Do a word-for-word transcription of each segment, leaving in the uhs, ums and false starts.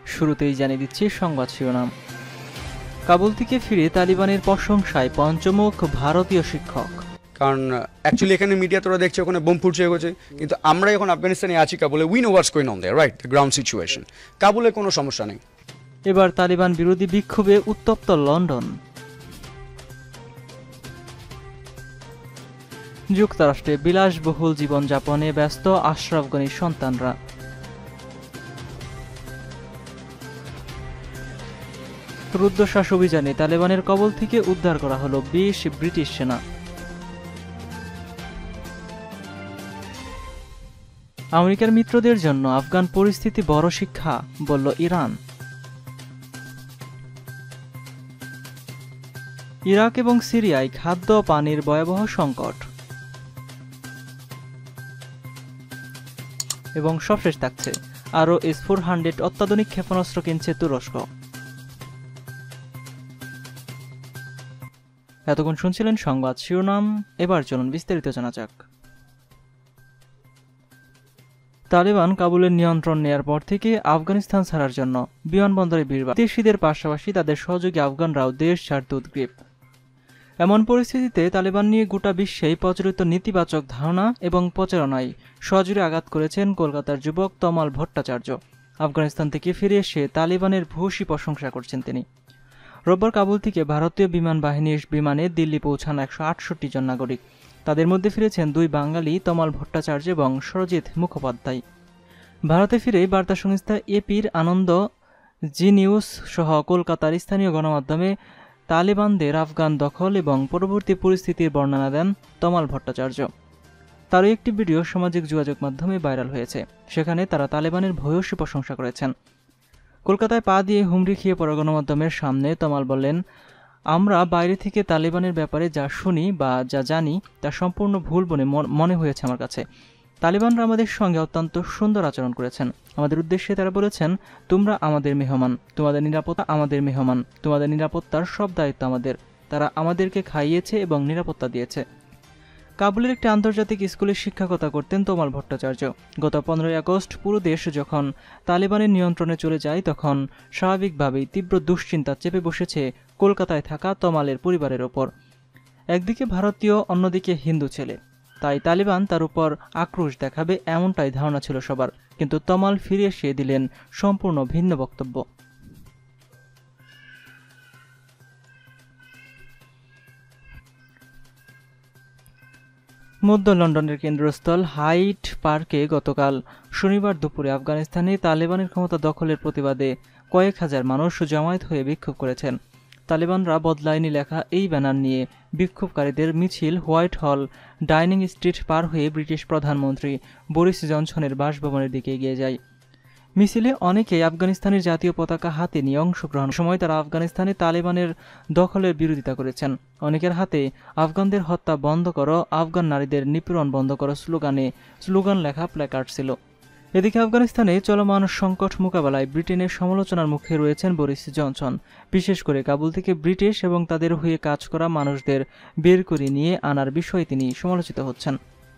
শুরুতেই জানিয়ে দিচ্ছি সংবাদ শিরোনাম। কাবুল থেকে ফিরে তালিবানের প্রশংসায় পঞ্চমুখ ভারতীয় শিক্ষক। কারণ অ্যাকচুয়ালি এখানে মিডিয়া তোরা দেখছে ওখানে বোম ফুটছে এগোচ্ছে, কিন্তু আমরা এখন আফগানিস্তানে আছি কাবুলে, we know what's going on there, right, the ground situation. কাবুলে কোনো সমস্যা নেই। এবার তালিবান বিরোধী বিক্ষোভে উত্তপ্ত লন্ডন। যুক্তরাষ্ট্রে বিলাসবহুল জীবনযাপনে ব্যস্ত আশরাফ গনির সন্তানরা। রুদ্ধশ্বাস অভিযানে তালেবানের কবল থেকে উদ্ধার করা হলো বিশ ব্রিটিশ সেনা। আমেরিকার মিত্রদের জন্য আফগান পরিস্থিতি বড় শিক্ষা, বলল ইরান। ইরাক এবং সিরিয়ায় খাদ্য পানির ভয়াবহ সংকট। এবং সবশেষ থাকছে আরও এস ফোর হান্ড্রেড অত্যাধুনিক ক্ষেপণাস্ত্র কিনছে তুরস্ক। এতক্ষণ শুনছিলেন সংবাদ শিরোনাম, এবার চলুন বিস্তারিত জানা যাক। তালিবান কাবুলের নিয়ন্ত্রণ নেয়ার পর থেকে আফগানিস্তান ছাড়ার জন্য বিমানবন্দরে ভিড় বাড়ে। বিদেশিদের পাশাপাশি তাদের সহযোগী আফগানরাও দেশ ছাড়তে উদ্গ্রীব। এমন পরিস্থিতিতে তালেবান নিয়ে গোটা বিশ্বেই প্রচলিত নেতিবাচক ধারণা এবং প্রচারণায় সজোরে আঘাত করেছেন কলকাতার যুবক তমাল ভট্টাচার্য। আফগানিস্তান থেকে ফিরে এসে তালেবানের ভূয়সী প্রশংসা করছেন তিনি। রোববার কাবুল থেকে ভারতীয় বিমান বাহিনীর বিমানে দিল্লি পৌঁছান একশো আটষট্টি জন নাগরিক। তাদের মধ্যে ফিরেছেন দুই বাঙালি, তমাল ভট্টাচার্য এবং সরজিৎ মুখোপাধ্যায়। ভারতে ফিরে বার্তা সংস্থা এপির আনন্দ, জি নিউজ সহ কলকাতার স্থানীয় গণমাধ্যমে তালেবানদের আফগান দখল এবং পরবর্তী পরিস্থিতির বর্ণনা দেন তমাল ভট্টাচার্য। তারও একটি ভিডিও সামাজিক যোগাযোগ মাধ্যমে ভাইরাল হয়েছে। সেখানে তারা তালেবানের ভূয়সী প্রশংসা করেছেন। কলকাতায় পা দিয়ে হুমড়ি খেয়ে পড়া গণমাধ্যমের সামনে তমাল বললেন, আমরা বাইরে থেকে তালেবানের ব্যাপারে যা শুনি বা যা জানি তা সম্পূর্ণ ভুল বলে মনে হয়েছে আমার কাছে। তালেবানরা আমাদের সঙ্গে অত্যন্ত সুন্দর আচরণ করেছেন। আমাদের উদ্দেশ্যে তারা বলেছেন, তোমরা আমাদের মেহমান, তোমাদের নিরাপত্তা আমাদের মেহমান, তোমাদের নিরাপত্তার সব দায়িত্ব আমাদের। তারা আমাদেরকে খাইয়েছে এবং নিরাপত্তা দিয়েছে। কাবুলের একটি আন্তর্জাতিক স্কুলে শিক্ষকতা করতেন তমাল ভট্টাচার্য। গত পনেরোই আগস্ট পুরো দেশ যখন তালেবানের নিয়ন্ত্রণে চলে যায়, তখন স্বাভাবিকভাবেই তীব্র দুশ্চিন্তা চেপে বসেছে কলকাতায় থাকা তমালের পরিবারের ওপর। একদিকে ভারতীয়, অন্যদিকে হিন্দু ছেলে, তাই তালিবান তার উপর আক্রোশ দেখাবে এমনটাই ধারণা ছিল সবার। কিন্তু তমাল ফিরে এসে দিলেন সম্পূর্ণ ভিন্ন বক্তব্য। মধ্য লন্ডনের কেন্দ্রস্থল হাইড পার্কে গতকাল শনিবার দুপুরে আফগানিস্তানে তালেবানের ক্ষমতা দখলের প্রতিবাদে কয়েক হাজার মানুষ জমায়েত হয়ে বিক্ষোভ করেছেন। তালেবানরা বদলায়নি লেখা এই ব্যানার নিয়ে বিক্ষোভকারীদের মিছিল হোয়াইট হল ডাইনিং স্ট্রিট পার হয়ে ব্রিটিশ প্রধানমন্ত্রী বরিস জনসনের বাসভবনের দিকে এগিয়ে যায়। মিছিলে অনেকেই আফগানিস্তানের জাতীয় পতাকা হাতে নিয়ে অংশগ্রহণ সময় তারা আফগানিস্তানে তালেবানের দখলের বিরোধিতা করেছেন। অনেকের হাতে আফগানদের হত্যা বন্ধ করো, আফগান নারীদের নিপীড়ন বন্ধ করো স্লোগানে স্লোগান লেখা প্ল্যাকার্ড ছিল। এদিকে আফগানিস্তানে চলমান সংকট মোকাবেলায় ব্রিটেনের সমালোচনার মুখে রয়েছেন বরিস জনসন। বিশেষ করে কাবুল থেকে ব্রিটিশ এবং তাদের হয়ে কাজ করা মানুষদের বের করে নিয়ে আনার বিষয়ে তিনি সমালোচিত হচ্ছেন।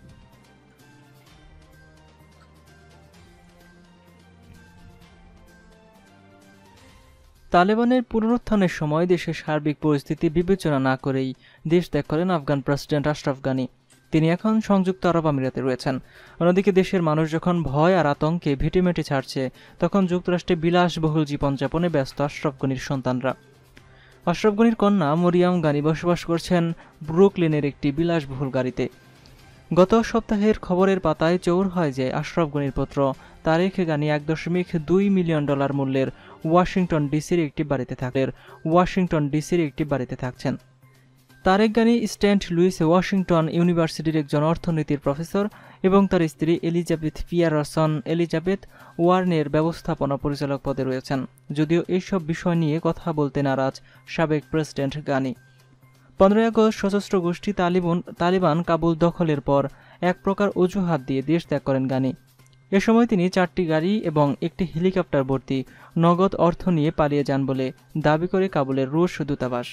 তালেবানের পুনরুত্থানের সময় দেশের সার্বিক পরিস্থিতি বিবেচনা না করেই দেশ ত্যাগ করেন আফগান প্রেসিডেন্ট আশরাফ গানি। তিনি এখন সংযুক্ত আরব আমিরাতে রয়েছেন। অন্যদিকে দেশের মানুষ যখন ভয় আর আতঙ্কে ভিটেমেটে ছাড়ছে, তখন যুক্তরাষ্ট্রে বিলাসবহুল জীবনযাপনে ব্যস্ত আশরাফ গনির সন্তানরা। আশরাফ গনির কন্যা মরিয়াম গানি বসবাস করছেন ব্রুকলিনের একটি বিলাসবহুল গাড়িতে। গত সপ্তাহের খবরের পাতায় চৌর হয় যে আশরাফ গনির পুত্র তারেক গানি এক দশমিক দুই মিলিয়ন ডলার মূল্যের ওয়াশিংটন ডিসির একটি বাড়িতে থাকেন ওয়াশিংটন ডিসির একটি বাড়িতে থাকছেন Tarek Ghani Saint Louis Washington ইউনিভার্সিটির একজন অর্থনীতির প্রফেসর এবং তার স্ত্রী এলিজাবেথ পিয়ারসন এলিজাবেথ ওয়ার্নের ব্যবস্থাপনা পরিচালক পদে রয়েছেন। যদিও এইসব বিষয় নিয়ে কথা বলতে নারাজ সাবেক প্রেসিডেন্ট গানি। পনেরোই আগস্ট সশস্ত্র গোষ্ঠী তালিবান তালিবান কাবুল দখলের পর এক প্রকার অজুহাত দিয়ে দেশ ত্যাগ করেন গানি। এ সময় তিনি চারটি গাড়ি এবং একটি হেলিকপ্টার ভর্তি নগদ অর্থ নিয়ে পালিয়ে যান বলে দাবি করে কাবুলের রুশ দূতাবাস।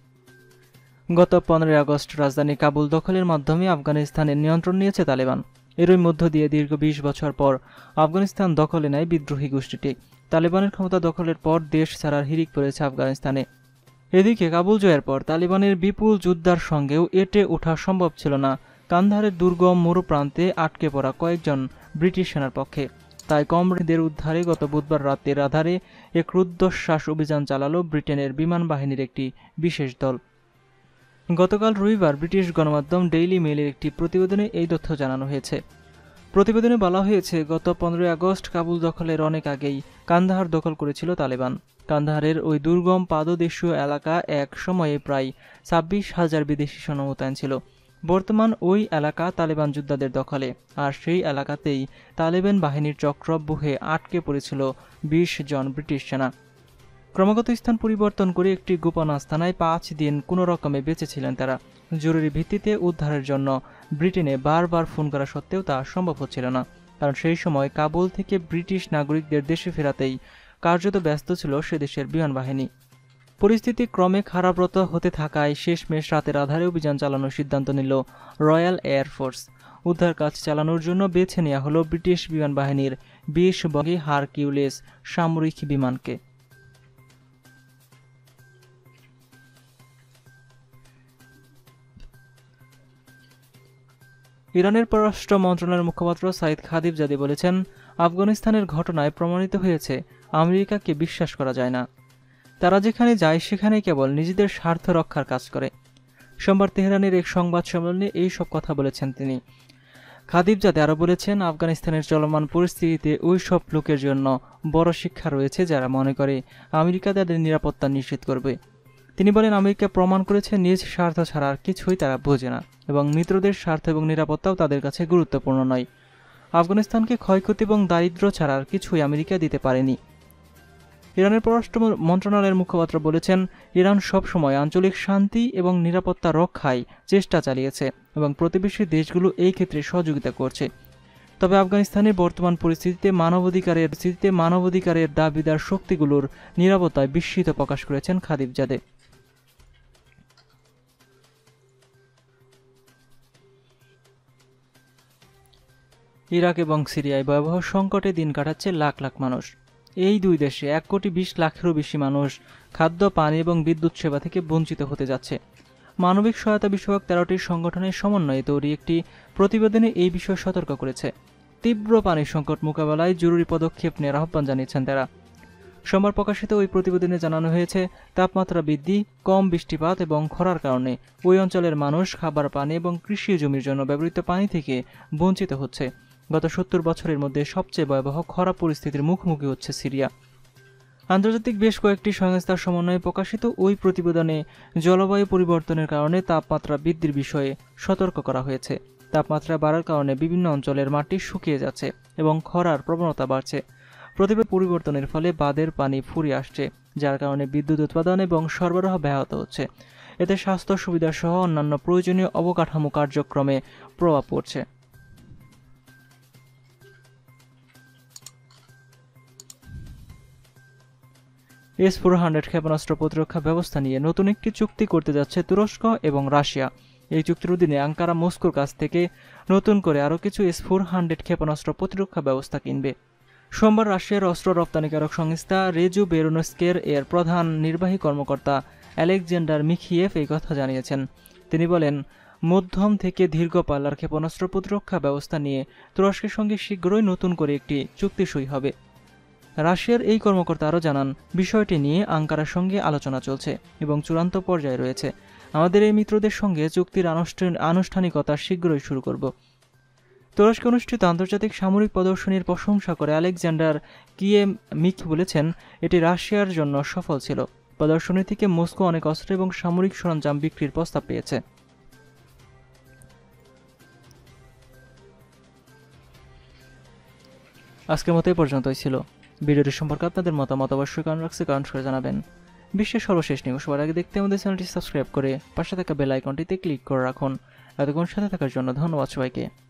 গত পনেরোই আগস্ট রাজধানী কাবুল দখলের মাধ্যমে আফগানিস্তানের নিয়ন্ত্রণ নিয়েছে তালেবান। এরই মধ্য দিয়ে দীর্ঘ বিশ বছর পর আফগানিস্তান দখলে নেয় বিদ্রোহী গোষ্ঠীটি। তালেবানের ক্ষমতা দখলের পর দেশ ছাড়ার হিড়িক পড়েছে আফগানিস্তানে। এদিকে কাবুল জয়ের পর তালিবানের বিপুল যোদ্ধার সঙ্গেও এটে ওঠা সম্ভব ছিল না কান্দাহারের দুর্গম মরুপ্রান্তে আটকে পড়া কয়েকজন ব্রিটিশ সেনার পক্ষে। তাই কমরেডদের উদ্ধারে গত বুধবার রাতের আধারে এক রুদ্ধশ্বাস অভিযান চালালো ব্রিটেনের বিমান বাহিনীর একটি বিশেষ দল। গতকাল রবিবার ব্রিটিশ গণমাধ্যম ডেইলি মেইলের একটি প্রতিবেদনে এই তথ্য জানানো হয়েছে। প্রতিবেদনে বলা হয়েছে, গত পনেরোই আগস্ট কাবুল দখলের অনেক আগেই কান্দাহার দখল করেছিল তালেবান। কান্দাহারের ওই দুর্গম পাদদেশীয় এলাকা এক সময়ে প্রায় ছাব্বিশ হাজার বিদেশি সেনা মোতায়েন ছিল। বর্তমান ওই এলাকা তালেবান যোদ্ধাদের দখলে, আর সেই এলাকাতেই তালেবান বাহিনীর চক্রব্যূহে আটকে পড়েছিল বিশ জন ব্রিটিশ সেনা। ক্রমাগত স্থান পরিবর্তন করে একটি গোপন আস্তানায় পাঁচ দিন কোনো রকমে বেঁচেছিলেন তারা। জরুরি ভিত্তিতে উদ্ধারের জন্য ব্রিটেনে বারবার ফোন করা সত্ত্বেও তা সম্ভব হচ্ছিল না, কারণ সেই সময় কাবুল থেকে ব্রিটিশ নাগরিকদের দেশে ফেরাতেই কার্যত ব্যস্ত ছিল সে দেশের বিমান বাহিনী। পরিস্থিতি ক্রমে খারাপরত হতে থাকায় শেষমেশ রাতের আধারে অভিযান চালানোর সিদ্ধান্ত নিল রয়্যাল এয়ারফোর্স। উদ্ধার কাজ চালানোর জন্য বেছে নেওয়া হলো ব্রিটিশ বিমান বাহিনীর বিশ বগি হারকিউলিস সামরিক বিমানকে। ইরানের পররাষ্ট্র মন্ত্রণালয়ের মুখপাত্র সাইদ খাদিবজাদে বলেছেন, আফগানিস্তানের ঘটনায় প্রমাণিত হয়েছে আমেরিকাকে বিশ্বাস করা যায় না। তারা যেখানে যায় সেখানে কেবল নিজেদের স্বার্থ রক্ষার কাজ করে। সোমবার তেহরানের এক সংবাদ সম্মেলনে এই সব কথা বলেছেন তিনি। খাদিবজাদে আরও বলেছেন, আফগানিস্তানের চলমান পরিস্থিতিতে ওই সব লোকের জন্য বড় শিক্ষা রয়েছে যারা মনে করে আমেরিকা তাদের নিরাপত্তা নিশ্চিত করবে। তিনি বলেন, আমেরিকা প্রমাণ করেছে নিজ স্বার্থ ছাড়া আর কিছুই তারা বোঝে না, এবং মিত্রদের স্বার্থ এবং নিরাপত্তাও তাদের কাছে গুরুত্বপূর্ণ নয়। আফগানিস্তানকে ক্ষয়ক্ষতি এবং দারিদ্র্য ছাড়া আর কিছুই আমেরিকা দিতে পারেনি। ইরানের পররাষ্ট্র মন্ত্রণালয়ের মুখপাত্র বলেছেন, ইরান সবসময় আঞ্চলিক শান্তি এবং নিরাপত্তা রক্ষায় চেষ্টা চালিয়েছে এবং প্রতিবেশী দেশগুলো এই ক্ষেত্রে সহযোগিতা করছে। তবে আফগানিস্তানের বর্তমান পরিস্থিতিতে মানবাধিকারের স্থিতিতে মানবাধিকারের দাবিদার শক্তিগুলোর নিরাপত্তায় বিস্মিত প্রকাশ করেছেন খাদিবজাদে। ইরাক এবং সিরিয়ায় ভয়াবহ সংকটে দিন কাটাচ্ছে লাখ লাখ মানুষ। এই দুই দেশে এক কোটি বিশ লাখেরও বেশি মানুষ খাদ্য, পানি এবং বিদ্যুৎ সেবা থেকে বঞ্চিত হতে যাচ্ছে। মানবিক সহায়তা বিষয়ক তেরোটি সংগঠনের সমন্বয়ে তৈরি একটি প্রতিবেদনে এই বিষয়ে সতর্ক করেছে। তীব্র পানি সংকট মোকাবেলায় জরুরি পদক্ষেপ নেওয়ার আহ্বান জানিয়েছেন তারা। সোমবার প্রকাশিত ওই প্রতিবেদনে জানানো হয়েছে, তাপমাত্রা বৃদ্ধি, কম বৃষ্টিপাত এবং খরার কারণে ওই অঞ্চলের মানুষ খাবার, পানি এবং কৃষি জমির জন্য ব্যবহৃত পানি থেকে বঞ্চিত হচ্ছে। গত সত্তর বছরের মধ্যে সবচেয়ে ভয়াবহ খরা পরিস্থিতির মুখোমুখি হচ্ছে সিরিয়া। আন্তর্জাতিক বেশ কয়েকটি সংস্থার সমন্বয়ে প্রকাশিত ওই প্রতিবেদনে জলবায়ু পরিবর্তনের কারণে তাপমাত্রা বৃদ্ধির বিষয়ে সতর্ক করা হয়েছে। তাপমাত্রা বাড়ার কারণে বিভিন্ন অঞ্চলের মাটি শুকিয়ে যাচ্ছে এবং খরার প্রবণতা বাড়ছে। প্রতিবেদন পরিবর্তনের ফলে বাঁধের পানি ফুরিয়ে আসছে, যার কারণে বিদ্যুৎ উৎপাদন এবং সরবরাহ ব্যাহত হচ্ছে। এতে স্বাস্থ্য সুবিধা সহ অন্যান্য প্রয়োজনীয় অবকাঠামো কার্যক্রমে প্রভাব পড়ছে। এস ফোর হান্ড্রেড ক্ষেপণাস্ত্র প্রতিরক্ষা ব্যবস্থা নিয়ে নতুন একটি চুক্তি করতে যাচ্ছে তুরস্ক এবং রাশিয়া। এই চুক্তির অধীনে আঙ্কারা মস্কোর কাছ থেকে নতুন করে আরও কিছু এস ফোর হান্ড্রেড ক্ষেপণাস্ত্র প্রতিরক্ষা ব্যবস্থা কিনবে। সোমবার রাশিয়ার অস্ত্র রপ্তানিকারক সংস্থা রেজু বেরোনস্কের এর প্রধান নির্বাহী কর্মকর্তা আলেকজান্ডার মিখিয়েভ এই কথা জানিয়েছেন। তিনি বলেন, মধ্যম থেকে দীর্ঘ পাল্লার ক্ষেপণাস্ত্র প্রতিরক্ষা ব্যবস্থা নিয়ে তুরস্কের সঙ্গে শীঘ্রই নতুন করে একটি চুক্তি সই হবে। রাশিয়ার এই কর্মকর্তা আরও জানান, বিষয়টি নিয়ে আঙ্কারার সঙ্গে আলোচনা চলছে এবং চূড়ান্ত পর্যায়ে রয়েছে। আমাদের এই মিত্রদের সঙ্গে চুক্তির আনুষ্ঠানিকতা শীঘ্রই শুরু করব। তুরস্কে অনুষ্ঠিত আন্তর্জাতিক সামরিক প্রদর্শনীর প্রশংসা করে আলেকজান্ডার কিয়েমিখ বলেছেন, এটি রাশিয়ার জন্য সফল ছিল। প্রদর্শনী থেকে মস্কো অনেক অস্ত্র এবং সামরিক সরঞ্জাম বিক্রির প্রস্তাব পেয়েছে। আজকের মতো এই পর্যন্তই ছিল। ভিডিওটি সম্পর্কে আপনাদের মতামত অবশ্যই কমেন্ট বক্সে কমেন্ট করে জানাবেন। বিশ্বের সর্বশেষ নিউজ সবার আগে দেখতে আমাদের চ্যানেলটি সাবস্ক্রাইব করে পাশে থাকা বেল আইকনটিতে ক্লিক করে রাখুন। এতক্ষণ সাথে থাকার জন্য ধন্যবাদ সবাইকে।